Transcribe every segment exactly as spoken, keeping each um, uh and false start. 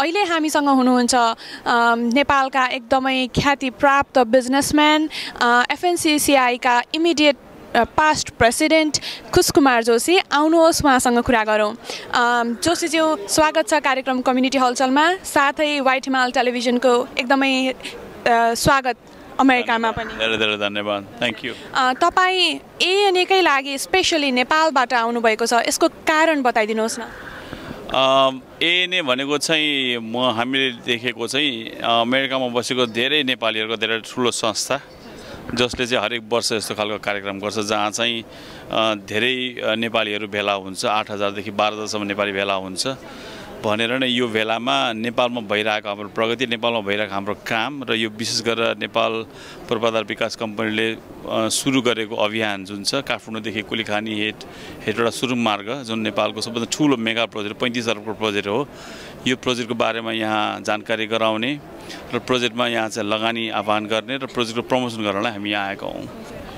अहिले हामीसँग हुनुहुन्छ नेपालका एकदमै ख्याति प्राप्त बिजनेसम्यान एफएनसीसीआईका immediate past president Khush Kumar Joshi. आउनुहोस् उहाँसँग कुरा गरौँ। जोशीज्यू, स्वागत छ कार्यक्रम कम्युनिटी हलचलमा, साथै व्हाइट हिमाल टेलिभिजनको एकदमै स्वागत अमेरिकामा पनि। धेरै धेरै धन्यवाद, थ्याङ्क यू। तपाईँ एएनएकै लागि स्पेसली नेपालबाट आउनुभएको छ, यसको कारण बताइदिनुहोस् न। एएनए भनेको चाहिँ म हामीले देखेको चाहिँ अमेरिकामा बसेको धेरै नेपालीहरूको धेरै ठुलो संस्था, जसले चाहिँ हरेक वर्ष यस्तो खालको कार्यक्रम गर्छ जहाँ चाहिँ धेरै नेपालीहरू भेला हुन्छ। आठ हजारदेखि बाह्र हजारसम्म नेपाली भेला हुन्छ भनेर नै यो भेलामा नेपालमा भइरहेको हाम्रो प्रगति, नेपालमा भइरहेको हाम्रो काम र यो विशेष गरेर नेपाल पूर्वाधार विकास कम्पनीले सुरु गरेको अभियान जुन छ काठमाडौँदेखि कुलीखानी हेट हेटवटा सुरुङ मार्ग, जुन नेपालको सबभन्दा ठुलो मेगा प्रोजेक्ट पैँतिस अरबको प्रोजेक्ट हो, यो प्रोजेक्टको बारेमा यहाँ जानकारी गराउने र प्रोजेक्टमा यहाँ चाहिँ लगानी आह्वान गर्ने र प्रोजेक्टको प्रमोसन गर्नलाई हामी यहाँ आएका हौँ।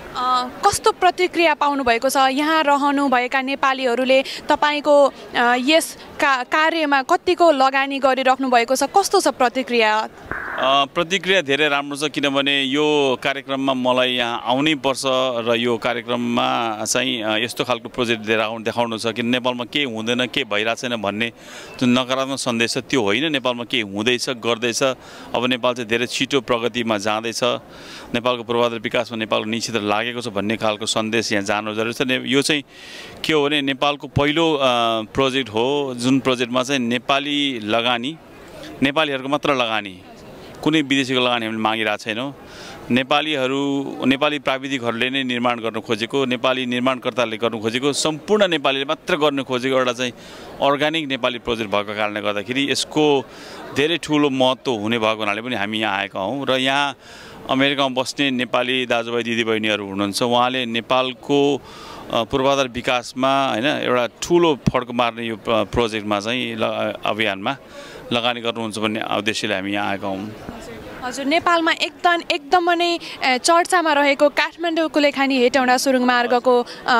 कस्तो प्रतिक्रिया पाउनुभएको छ यहाँ रहनुभएका नेपालीहरूले? तपाईँको यस का कार्यमा कतिको लगानी गरिराख्नु भएको छ, कस्तो छ प्रतिक्रिया? प्रतिक्रिया धेरै राम्रो छ, किनभने यो कार्यक्रममा मलाई यहाँ आउनै पर्छ र यो कार्यक्रममा चाहिँ यस्तो खालको प्रोजेक्ट देखाउनु देखाउनु छ कि नेपालमा के हुँदैन, के भइरहेको छैन भन्ने जुन नकारात्मक सन्देश छ त्यो होइन। नेपालमा के हुँदैछ, गर्दैछ, अब नेपाल चाहिँ धेरै छिटो प्रगतिमा जाँदैछ, नेपालको पूर्वाधार विकासमा नेपालको निश्चित लागेको छ भन्ने खालको सन्देश यहाँ जानु जरुरी छ। यो चाहिँ के हो भने नेपालको पहिलो प्रोजेक्ट हो जुन प्रोजेक्टमा चाहिँ नेपाली लगानी, नेपालीहरूको मात्र लगानी, कुनै विदेशीको लगानी हामीले मागिरहेको छैनौँ। नेपालीहरू नेपाली प्राविधिकहरूले नै निर्माण गर्न खोजेको, नेपाली निर्माणकर्ताले गर्नु खोजेको, सम्पूर्ण नेपालीले मात्र गर्नु खोजेको एउटा चाहिँ अर्ग्यानिक नेपाली प्रोजेक्ट भएको कारणले गर्दाखेरि यसको धेरै ठुलो महत्त्व हुने भएको हुनाले पनि हामी यहाँ आएका हौँ। र यहाँ अमेरिकामा बस्ने नेपाली दाजुभाइ दिदीबहिनीहरू हुनुहुन्छ, उहाँले नेपालको पूर्वाधार विकासमा होइन एउटा ठुलो फड्को मार्ने यो प्रोजेक्टमा चाहिँ अभियानमा लगानी गर्नुहुन्छ भन्ने उद्देश्यले हामी यहाँ आएका हौँ। हजुर, नेपालमा एकदम एकदम नै चर्चामा रहेको काठमाडौँ कुलेखानी हेटौँडा सुरुङ मार्गको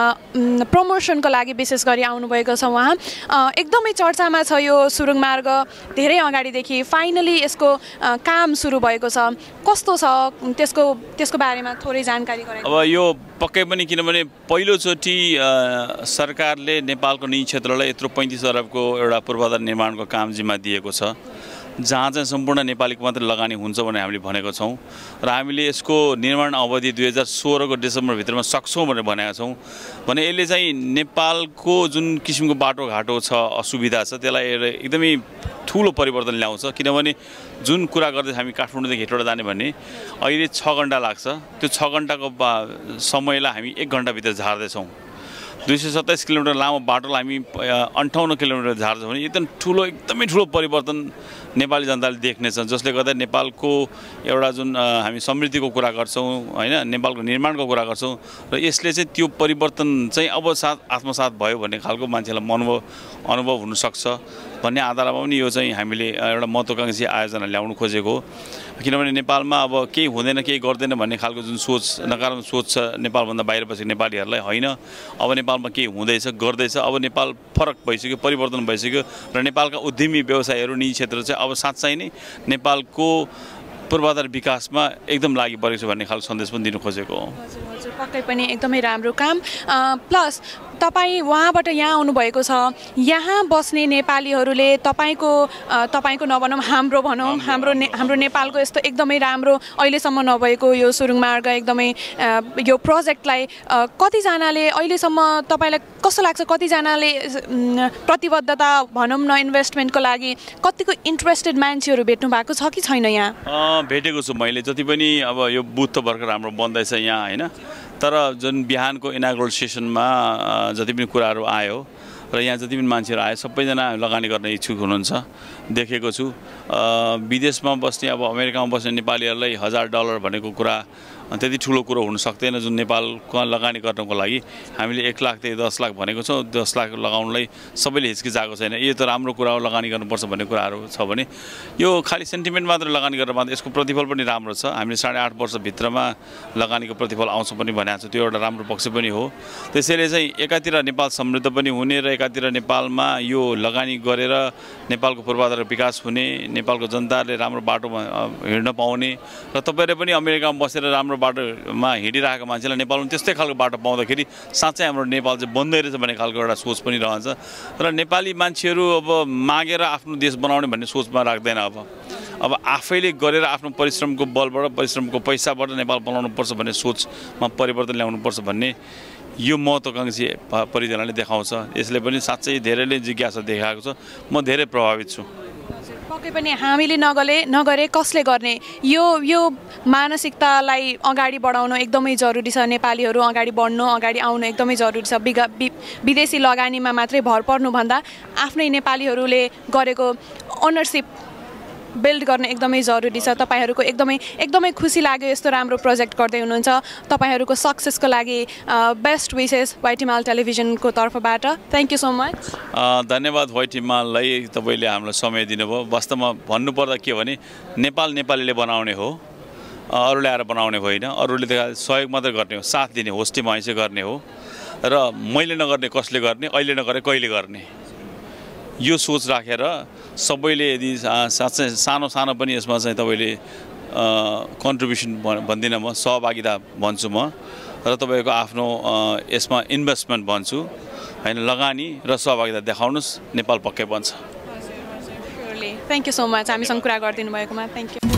प्रमोसनको लागि विशेष गरी आउनुभएको छ उहाँ। एकदमै चर्चामा छ यो सुरुङ मार्ग, धेरै अगाडिदेखि फाइनली यसको काम सुरु भएको छ। कस्तो छ त्यसको त्यसको बारेमा थोरै जानकारी गराइदिनु। अब यो पक्कै पनि, किनभने पहिलोचोटि सरकारले नेपालको निजी क्षेत्रलाई यत्रो पैँतिस अरबको एउटा पूर्वाधार निर्माणको काम जिम्मा दिएको छ, जहाँ चाहिँ सम्पूर्ण नेपालीको मात्र लगानी हुन्छ भनेर हामीले भनेको छौँ र हामीले यसको निर्माण अवधि दुई हजार सोह्रको डिसेम्बरभित्रमा सक्छौँ भनेर भनेका छौँ। भने यसले चाहिँ नेपालको जुन किसिमको बाटोघाटो छ, असुविधा छ, त्यसलाई एकदमै ठुलो परिवर्तन ल्याउँछ। किनभने जुन कुरा गर्दै हामी काठमाडौँदेखि हेटौँडा जाने भने अहिले छ घन्टा लाग्छ, त्यो छ घन्टाको समयलाई हामी एक घन्टाभित्र झार्दैछौँ। दुई सय सत्ताइस किलोमिटर लामो बाटोलाई हामी अन्ठाउन्न किलोमिटर झार्छौँ भने एकदम ठुलो एकदमै ठुलो परिवर्तन नेपाली जनताले देख्नेछ, जसले गर्दा नेपालको एउटा जुन हामी समृद्धिको कुरा गर्छौँ होइन, नेपालको निर्माणको कुरा गर्छौँ र यसले चाहिँ त्यो परिवर्तन चाहिँ अब साथ आत्मसात भयो भन्ने खालको मान्छेलाई अनुभव अनुभव हुनसक्छ भन्ने आधारमा पनि यो चाहिँ हामीले एउटा महत्त्वकाङ्क्षी आयोजना ल्याउनु खोजेको। किनभने नेपालमा अब केही हुँदैन, केही गर्दैन भन्ने खालको जुन सोच, नकारात्मक सोच छ नेपालभन्दा बाहिर बसेको नेपालीहरूलाई, होइन अब नेपालमा केही हुँदैछ, गर्दैछ, अब नेपाल फरक भइसक्यो, परिवर्तन भइसक्यो र नेपालका उद्यमी व्यवसायहरू निजी क्षेत्र चाहिँ अब साँच्चै नै नेपालको पूर्वाधार विकासमा एकदम लागि परेको छ भन्ने खालको सन्देश पनि दिनु खोजेको हो। हजुर हजुर, पक्कै पनि एकदमै राम्रो काम। प्लस तपाईँ वहाँबाट यहाँ आउनुभएको छ, यहाँ बस्ने नेपालीहरूले तपाईँको तपाईँको नभनौँ हाम्रो भनौँ हाम्रो ने हाम्रो नेपालको यस्तो एकदमै राम्रो अहिलेसम्म नभएको यो सुरुङ मार्ग एकदमै यो प्रोजेक्टलाई कतिजनाले अहिलेसम्म तपाईँलाई कस्तो लाग्छ, कतिजनाले प्रतिबद्धता भनौँ न इन्भेस्टमेन्टको लागि कतिको इन्ट्रेस्टेड मान्छेहरू भेट्नु भएको छ कि छैन यहाँ? भेटेको छु मैले, जति पनि अब यो बुथ त भर्खर हाम्रो बन्दैछ यहाँ होइन, तर जुन बिहानको इनागुरल सेसनमा जति पनि कुराहरू आयो र यहाँ जति पनि मान्छेहरू आयो सबैजना लगानी गर्न इच्छुक हुनुहुन्छ देखेको छु। विदेशमा बस्ने अब अमेरिकामा बस्ने नेपालीहरूलाई हजार डलर भनेको कुरा त्यति ठुलो कुरो हुन सक्दैन जुन नेपालमा लगानी गर्नको लागि हामीले एक लाखदेखि दस लाख भनेको छौँ। दस लाख लगाउनलाई सबैले हिचकिचाएको छैन। यो त राम्रो कुरा हो, लगानी गर्नुपर्छ भन्ने कुराहरू छ भने यो खालि सेन्टिमेन्ट मात्र लगानी गरेर मात्र यसको प्रतिफल पनि राम्रो छ। हामीले साढे आठ वर्षभित्रमा लगानीको प्रतिफल आउँछ पनि भनेको छ, त्यो एउटा राम्रो पक्ष पनि हो। त्यसैले चाहिँ एकातिर नेपाल समृद्ध पनि हुने र एकातिर नेपालमा यो लगानी गरेर नेपालको पूर्वाधार विकास हुने, नेपालको जनताले राम्रो बाटोमा हिँड्न पाउने र तपाईँले पनि अमेरिकामा बसेर राम्रो बाटोमा हिँडिरहेको मान्छेलाई नेपालमा त्यस्तै खालको बाटो पाउँदाखेरि साँच्चै हाम्रो नेपाल चाहिँ बन्दै रहेछ भन्ने खालको एउटा सोच पनि रहन्छ। र नेपाली मान्छेहरू अब मागेर आफ्नो देश बनाउने भन्ने सोचमा राख्दैन। अब अब आफैले गरेर आफ्नो परिश्रमको बलबाट परिश्रमको पैसाबाट नेपाल बनाउनुपर्छ भन्ने सोचमा परिवर्तन ल्याउनुपर्छ भन्ने यो महत्त्वाकांक्षी परिचालनले देखाउँछ। यसले पनि साँच्चै धेरैले जिज्ञासा देखाएको छ। म धेरै प्रभावित छु। पक्कै पनि हामीले नगले नगरे कसले गर्ने? यो यो मानसिकतालाई अगाडि बढाउनु एकदमै जरुरी छ। नेपालीहरू अगाडि बढ्नु, अगाडि आउनु एकदमै जरुरी छ। बिगा विदेशी लगानीमा मात्रै भर पर्नुभन्दा आफ्नै नेपालीहरूले गरेको ओनरसिप बिल्ड गर्ने एकदमै जरुरी छ। तपाईहरूको एकदमै एकदमै खुसी लाग्यो यस्तो राम्रो प्रोजेक्ट गर्दै हुनुहुन्छ। तपाईहरूको सक्सेसको लागि बेस्ट विसेस वाइट हिमाल टेलिभिजनको तर्फबाट। Thank you so much. धन्यवाद वाइट हिमाललाई, तपाईँले हामीलाई समय दिनुभयो। वास्तवमा भन्नुपर्दा के भने नेपाल नेपालीले बनाउने हो, अरूले आएर बनाउने होइन। अरूले त सहयोग मात्रै गर्ने हो, साथ दिने, होस्टेमा हैसे गर्ने हो। र मैले नगर्ने कसले गर्ने, अहिले नगरे कहिले गर्ने, यो सोच राखेर सबैले यदि साँच्चै सानो सानो पनि यसमा चाहिँ तपाईँले कन्ट्रिब्युसन भन्दिनँ, म सहभागिता भन्छु म, र तपाईँको आफ्नो यसमा इन्भेस्टमेन्ट भन्छु होइन, लगानी र सहभागिता देखाउनुहोस्, नेपाल पक्कै बन्छ। थ्याङ्क यू सो मच हामीसँग कुरा गरिदिनु भएकोमा। Thank you.